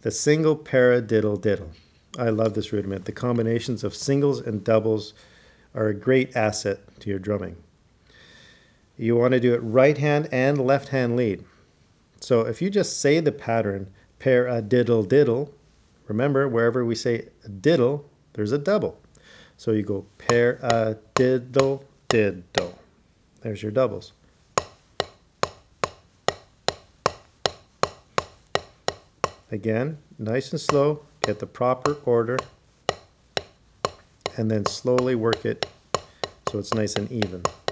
the Single Paradiddle-diddle. I love this rudiment. The combinations of singles and doubles are a great asset to your drumming. You want to do it right hand and left hand lead. So if you just say the pattern paradiddle-diddle, remember wherever we say a diddle, there's a double. So you go paradiddle-diddle. There's your doubles. Again, nice and slow, get the proper order, and then slowly work it so it's nice and even.